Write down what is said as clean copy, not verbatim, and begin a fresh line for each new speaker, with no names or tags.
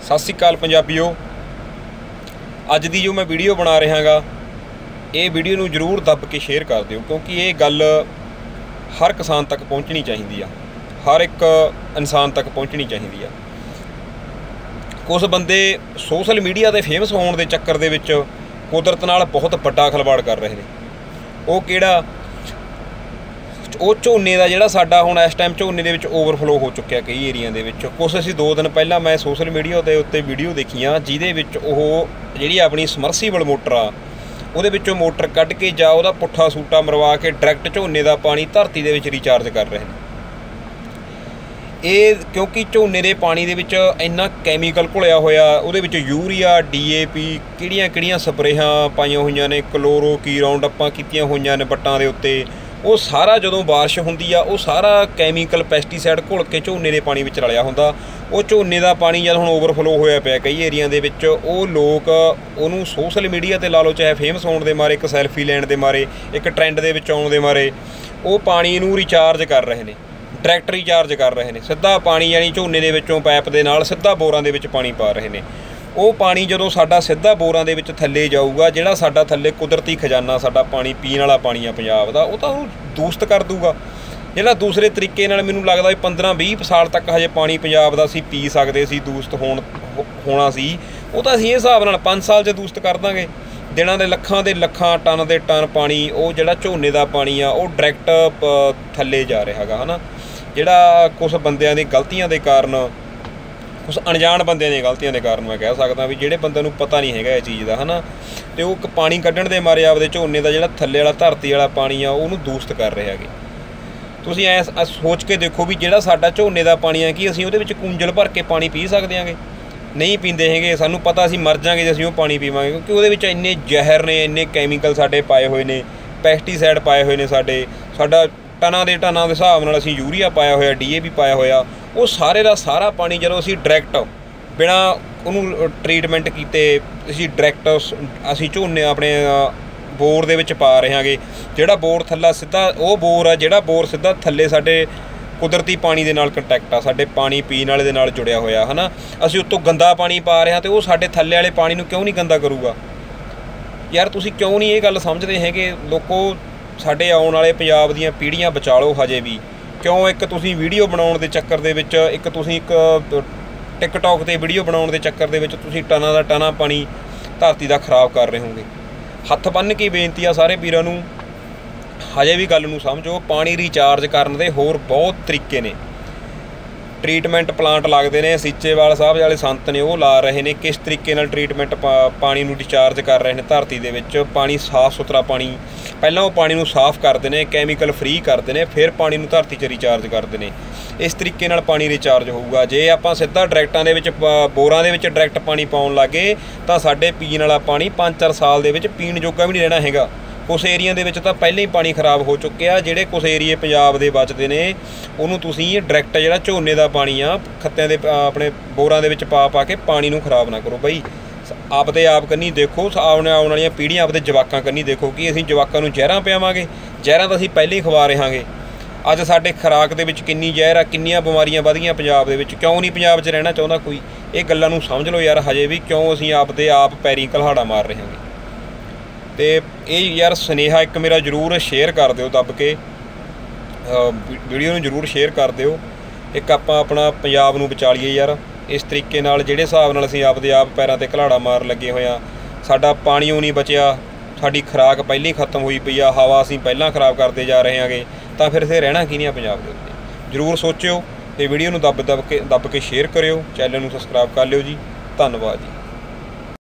सत श्री अकाल पंजाबियों। अज दी जो मैं वीडियो बना रहा गा, ये वीडियो नूं जरूर दब के शेयर कर दिओ, क्योंकि ये गल हर किसान तक पहुँचनी चाहिए आ, हर एक इंसान तक पहुँचनी चाहिए आ। कुछ बंदे सोशल मीडिया ते फेमस होने के चक्कर दे विच कुदरत नाल बहुत बड़ा खिलवाड़ कर रहे हैं। वो किहड़ा वो झोने का जिहड़ा साडा हुण इस टाइम झोने दे विच ओवरफ्लो हो चुक्या कई एरिया दे विच। कुछ असीं 2 दिन पहला मैं सोशल मीडिया के उत्ते वीडियो देखियां जिहदे विच ओह जिहड़ी अपनी समरसीबल मोटर आ उहदे विचों मोटर कढ के जा उहदा पुट्ठा सूटा मरवा के डायरैक्ट झोने का पानी धरती दे विच रिचार्ज कर रहे हैं। ये क्योंकि झोने के पानी दे विच इन्ना कैमीकल घुलिया होया, उहदे विच यूरिया DAP किहड़ियां स्प्रेहां पाईयां होईयां ने, क्लोरो की राउंडअपां कीतीआं होईयां ने बट्टां दे उत्ते। वो सारा जदों बारिश हुंदी आ वो सारा कैमीकल पैसटीसाइड घुल के झोने के पानी विच रलिया हुंदा। वो झोने का पानी जद हुण ओवरफ्लो होया पिया कई एरिया दे विच, वो लोग उहनूं सोशल मीडिया ते ला लो, चाहे फेमस होने दे मारे, एक सैल्फी लैण दे मारे, एक ट्रेंड दे विच आउण दे मारे, वो पानी नूं रिचार्ज कर रहे हैं, डायरैक्ट रिचार्ज कर रहे हैं। सीधा पानी यानी झोने दे विचों पैप दे नाल सीधा बोरां दे विच पानी पा रहे हैं। वो पानी जदों साडा सीधा बोरां दे विच थल्ले जाऊगा, जिहड़ा साडा थल्ले कुदरती खजाना साडा पानी पीण वाला पानी आ पंजाब दा, वो तां दूषित कर दूगा। जिहड़ा दूसरे तरीके नाल मैनूं लगदा 15-20 साल तक हजे पानी पंजाब दा असीं पी सकदे सी, दूषित होना सी, वो तां असीं इस हिसाब नाल 5 साल 'च दूषित कर दांगे। दिनां दे लखां टन दे टन पानी वो जिहड़ा झोने दा पानी आ वो डायरैक्ट थल्ले जा रिहा हैगा, है ना। जिहड़ा कुछ बंदियां दी गलतियां दे कारण, कुछ अणजाण बंदियां दी गलतियां दे कारण मैं कह सकदा भी जिहड़े बंदे नूं पता नहीं हैगा इस चीज़ दा, है ना, ते वो पानी कड्ढण दे मारे आपदे झोने दा जिहड़ा थल्ले वाला धरती वाला पानी आ ਉਹਨੂੰ दूषित कर रहे हैगे। तुसीं ऐ सोच के देखो भी जिहड़ा साडा झोने दा पानी आ कि असीं ਉਹਦੇ ਵਿੱਚ ਕੂੰਜਲ भर के पानी पी सकदे आंगे? नहीं पींदे हैगे। सानूं पता असीं मर जांगे जे असीं ਉਹ पानी पीवांगे, क्योंकि ਉਹਦੇ ਵਿੱਚ ਇੰਨੇ ਜ਼ਹਿਰ ने, ਇੰਨੇ ਕੈਮੀਕਲ ਸਾਡੇ ਪਾਏ ਹੋਏ ਨੇ, ਪੈਸਟੀਸਾਈਡ ਪਾਏ ਹੋਏ ਨੇ, ਸਾਡਾ ਟਨਾਂ ਦੇ ਹਿਸਾਬ ਨਾਲ ਅਸੀਂ यूरिया पाया होया, DAP पाया होया। ਉਹ ਸਾਰੇ ਦਾ ਸਾਰਾ ਪਾਣੀ ਜਦੋਂ ਅਸੀਂ ਡਾਇਰੈਕਟ ਬਿਨਾਂ ਉਹਨੂੰ ਟਰੀਟਮੈਂਟ ਕੀਤੇ ਅਸੀਂ ਡਾਇਰੈਕਟ ਅਸੀਂ ਝੋਨੇ ਆਪਣੇ ਬੋਰ ਦੇ ਵਿੱਚ ਪਾ ਰਹੇ ਹਾਂਗੇ। ਜਿਹੜਾ ਬੋਰ ਥੱਲਾ ਸਿੱਧਾ ਉਹ ਬੋਰ ਆ ਜਿਹੜਾ ਬੋਰ ਸਿੱਧਾ ਥੱਲੇ ਸਾਡੇ ਕੁਦਰਤੀ ਪਾਣੀ ਦੇ ਨਾਲ ਕੰਟੈਕਟ ਆ, ਸਾਡੇ ਪਾਣੀ ਪੀਣ ਵਾਲੇ ਦੇ ਨਾਲ ਜੁੜਿਆ ਹੋਇਆ, ਹੈ ਨਾ। ਅਸੀਂ ਉੱਤੋਂ ਗੰਦਾ ਪਾਣੀ ਪਾ ਰਹੇ ਹਾਂ ਅਤੇ ਉਹ ਸਾਡੇ ਥੱਲੇ ਵਾਲੇ ਪਾਣੀ ਨੂੰ ਕਿਉਂ ਨਹੀਂ ਗੰਦਾ ਕਰੂਗਾ? ਯਾਰ ਤੁਸੀਂ ਕਿਉਂ ਨਹੀਂ ਇਹ ਗੱਲ ਸਮਝਦੇ ਹੈਗੇ? ਲੋਕੋ ਸਾਡੇ ਆਉਣ ਵਾਲੇ ਪੰਜਾਬ ਦੀਆਂ ਪੀੜ੍ਹੀਆਂ ਬਚਾ ਲਓ ਹਜੇ ਵੀ। ਕਿਉਂ ਇੱਕ ਤੁਸੀਂ ਵੀਡੀਓ ਬਣਾਉਣ ਦੇ ਚੱਕਰ ਦੇ ਵਿੱਚ, ਇੱਕ ਤੁਸੀਂ ਟਿਕਟੋਕ 'ਤੇ ਵੀਡੀਓ ਬਣਾਉਣ ਦੇ ਚੱਕਰ ਦੇ ਵਿੱਚ ਤੁਸੀਂ ਟਨਾਂ ਦਾ ਟਨਾਂ ਪਾਣੀ ਧਰਤੀ ਦਾ ਖਰਾਬ ਕਰ ਰਹੇ ਹੋਗੇ। ਹੱਥ ਬੰਨ੍ਹ ਕੇ ਬੇਨਤੀ ਆ ਸਾਰੇ ਵੀਰਾਂ ਨੂੰ, ਹਜੇ ਵੀ ਗੱਲ ਨੂੰ ਸਮਝੋ। ਪਾਣੀ ਰੀਚਾਰਜ ਕਰਨ ਦੇ ਹੋਰ ਬਹੁਤ ਤਰੀਕੇ ਨੇ। ट्रीटमेंट प्लांट लगते हैं, सीचेवाल साहब वाले संत ने वो ला रहे हैं, किस तरीके नाल ट्रीटमेंट पानी नूं रिचार्ज कर रहे हैं धरती दे विच। पानी साफ सुथरा पानी पहलां वो पानी नूं साफ करते हैं, कैमिकल फ्री करते हैं, फिर पानी नूं धरती 'च रिचार्ज करते हैं। इस तरीके नाल पानी रिचार्ज होऊगा। जे आपां सीधा डायरैक्टां दे विच बोरां दे विच डायरैक्ट पानी पाउण लग गए तां साडे पीण वाला पानी 5-4 साल दे विच पीण जोगा भी नहीं रहना हैगा। कुछ एरिया दे विच तां पहले ही पानी खराब हो चुके आ। जिहड़े कुछ एरिए पंजाब दे बचदे ने उहनूं तुसीं डायरैक्ट जिहड़ा झोने दा पानी आ खत्तिआं दे अपने बोरां दे विच पा के पानी नूं खराब ना करो बई। आपदे आप कन्नी देखो, आउण वालीआं पीढ़ियां आपदे जवाकां कन्नी देखो कि असीं जवाकां नूं ਜ਼ਹਿਰਾਂ पिआवांगे। ਜ਼ਹਿਰਾਂ ਤਾਂ ਅਸੀਂ ਪਹਿਲਾਂ ਹੀ ਖਵਾ ਰਹੇ ਹਾਂਗੇ। ਅੱਜ ਸਾਡੇ ਖੁਰਾਕ ਦੇ ਵਿੱਚ ਕਿੰਨੀ ਜ਼ਹਿਰ ਆ, ਕਿੰਨੀਆਂ ਬਿਮਾਰੀਆਂ ਵਧ ਗਈਆਂ ਪੰਜਾਬ ਦੇ ਵਿੱਚ। ਕਿਉਂ ਨਹੀਂ ਪੰਜਾਬ 'ਚ ਰਹਿਣਾ ਚਾਹੁੰਦਾ ਕੋਈ? ਇਹ ਗੱਲਾਂ ਨੂੰ ਸਮਝ ਲਓ ਯਾਰ। ਹਜੇ ਵੀ ਕਿਉਂ ਅਸੀਂ ਆਪਦੇ ਆਪ ਪੈਰੀਂ ਘੁਲਾੜਾ ਮਾਰ ਰਹੇ ਹਾਂਗੇ। तो ये यार सुनेहा एक मेरा जरूर शेयर कर दिओ, दब के वीडियो नूं जरूर शेयर कर दिओ। एक आपां अपना पंजाब नूं बचा लीए यार। इस तरीके नाल जिहड़े हिसाब नाल असीं आपदे आप पैरां ते घलाड़ा मार लगे होए आ, साडा पानी नहीं बचिया, साडी खुराक पहले ही खत्म हुई पई आ, हवा असीं पहलां खराब करते जा रहे हांगे, तां फिर इत्थे रहना की नहीं आ पंजाब दे उत्ते? जरूर सोचिओ ते वीडियो नूं दब के शेयर करिओ, चैनल नूं सबसक्राइब कर लिओ जी। धन्नवाद जी।